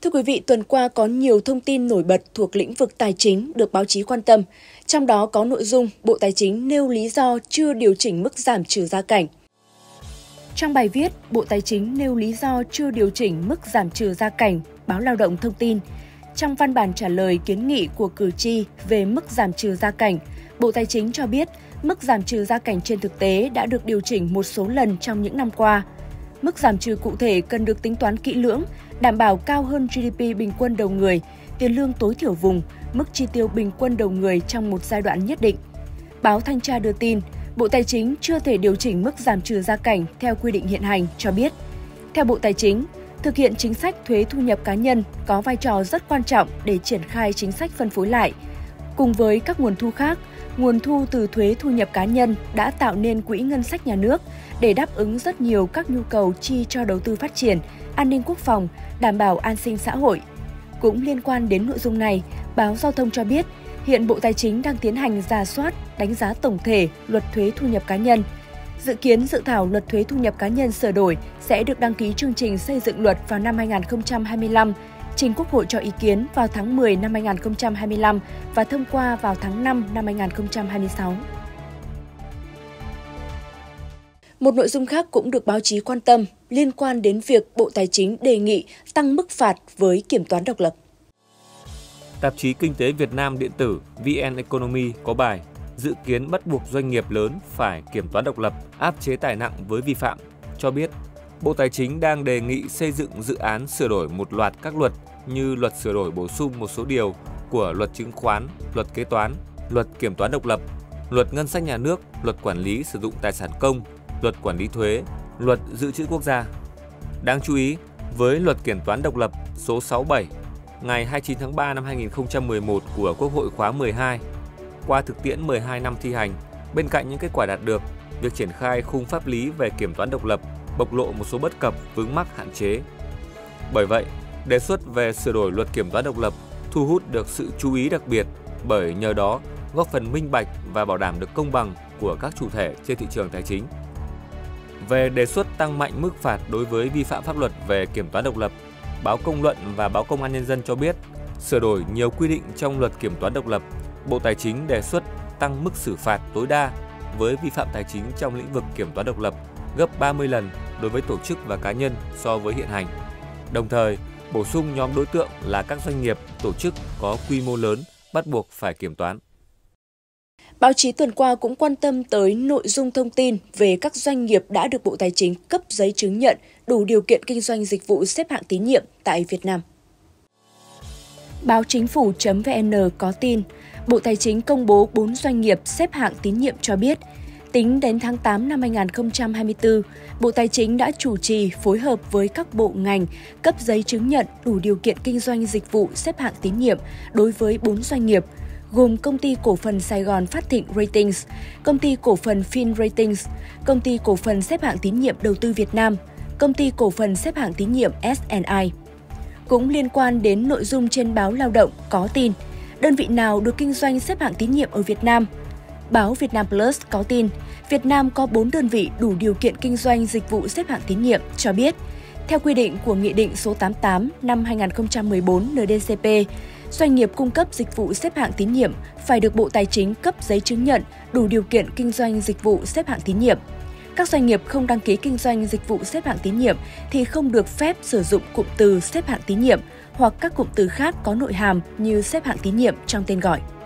Thưa quý vị, tuần qua có nhiều thông tin nổi bật thuộc lĩnh vực tài chính được báo chí quan tâm. Trong đó có nội dung Bộ Tài chính nêu lý do chưa điều chỉnh mức giảm trừ gia cảnh. Trong bài viết, Bộ Tài chính nêu lý do chưa điều chỉnh mức giảm trừ gia cảnh, báo Lao động thông tin. Trong văn bản trả lời kiến nghị của cử tri về mức giảm trừ gia cảnh, Bộ Tài chính cho biết mức giảm trừ gia cảnh trên thực tế đã được điều chỉnh một số lần trong những năm qua. Mức giảm trừ cụ thể cần được tính toán kỹ lưỡng, đảm bảo cao hơn GDP bình quân đầu người, tiền lương tối thiểu vùng, mức chi tiêu bình quân đầu người trong một giai đoạn nhất định. Báo Thanh tra đưa tin, Bộ Tài chính chưa thể điều chỉnh mức giảm trừ gia cảnh theo quy định hiện hành cho biết. Theo Bộ Tài chính, thực hiện chính sách thuế thu nhập cá nhân có vai trò rất quan trọng để triển khai chính sách phân phối lại. Cùng với các nguồn thu khác, nguồn thu từ thuế thu nhập cá nhân đã tạo nên quỹ ngân sách nhà nước để đáp ứng rất nhiều các nhu cầu chi cho đầu tư phát triển, an ninh quốc phòng, đảm bảo an sinh xã hội. Cũng liên quan đến nội dung này, báo Giao thông cho biết, hiện Bộ Tài chính đang tiến hành rà soát, đánh giá tổng thể luật thuế thu nhập cá nhân. Dự kiến dự thảo luật thuế thu nhập cá nhân sửa đổi sẽ được đăng ký chương trình xây dựng luật vào năm 2025, trình Quốc hội cho ý kiến vào tháng 10 năm 2025 và thông qua vào tháng 5 năm 2026. Một nội dung khác cũng được báo chí quan tâm liên quan đến việc Bộ Tài chính đề nghị tăng mức phạt với kiểm toán độc lập. Tạp chí Kinh tế Việt Nam điện tử VN Economy có bài dự kiến bắt buộc doanh nghiệp lớn phải kiểm toán độc lập, áp chế tài nặng với vi phạm, cho biết Bộ Tài chính đang đề nghị xây dựng dự án sửa đổi một loạt các luật như luật sửa đổi bổ sung một số điều của luật chứng khoán, luật kế toán, luật kiểm toán độc lập, luật ngân sách nhà nước, luật quản lý sử dụng tài sản công, luật quản lý thuế, luật dự trữ quốc gia. Đáng chú ý, với luật kiểm toán độc lập số 67 ngày 29 tháng 3 năm 2011 của Quốc hội khóa 12, qua thực tiễn 12 năm thi hành, bên cạnh những kết quả đạt được, việc triển khai khung pháp lý về kiểm toán độc lập bộc lộ một số bất cập, vướng mắc, hạn chế. Bởi vậy, đề xuất về sửa đổi luật kiểm toán độc lập thu hút được sự chú ý đặc biệt bởi nhờ đó góp phần minh bạch và bảo đảm được công bằng của các chủ thể trên thị trường tài chính. Về đề xuất tăng mạnh mức phạt đối với vi phạm pháp luật về kiểm toán độc lập, báo Công luận và báo Công an Nhân dân cho biết, sửa đổi nhiều quy định trong luật kiểm toán độc lập, Bộ Tài chính đề xuất tăng mức xử phạt tối đa với vi phạm tài chính trong lĩnh vực kiểm toán độc lập gấp 30 lần đối với tổ chức và cá nhân so với hiện hành. Đồng thời, bổ sung nhóm đối tượng là các doanh nghiệp, tổ chức có quy mô lớn bắt buộc phải kiểm toán. Báo chí tuần qua cũng quan tâm tới nội dung thông tin về các doanh nghiệp đã được Bộ Tài chính cấp giấy chứng nhận đủ điều kiện kinh doanh dịch vụ xếp hạng tín nhiệm tại Việt Nam. Báo Chính phủ.vn có tin, Bộ Tài chính công bố 4 doanh nghiệp xếp hạng tín nhiệm cho biết, tính đến tháng 8 năm 2024, Bộ Tài chính đã chủ trì phối hợp với các bộ ngành cấp giấy chứng nhận đủ điều kiện kinh doanh dịch vụ xếp hạng tín nhiệm đối với 4 doanh nghiệp, gồm Công ty Cổ phần Sài Gòn Phát Thịnh Ratings, Công ty Cổ phần Fin Ratings, Công ty Cổ phần Xếp hạng Tín nhiệm Đầu tư Việt Nam, Công ty Cổ phần Xếp hạng Tín nhiệm S&I. Cũng liên quan đến nội dung trên báo Lao động có tin, đơn vị nào được kinh doanh xếp hạng tín nhiệm ở Việt Nam? Báo Việt Nam Plus có tin, Việt Nam có 4 đơn vị đủ điều kiện kinh doanh dịch vụ xếp hạng tín nhiệm cho biết, theo quy định của Nghị định số 88 năm 2014 NĐ-CP, doanh nghiệp cung cấp dịch vụ xếp hạng tín nhiệm phải được Bộ Tài chính cấp giấy chứng nhận đủ điều kiện kinh doanh dịch vụ xếp hạng tín nhiệm. Các doanh nghiệp không đăng ký kinh doanh dịch vụ xếp hạng tín nhiệm thì không được phép sử dụng cụm từ xếp hạng tín nhiệm hoặc các cụm từ khác có nội hàm như xếp hạng tín nhiệm trong tên gọi.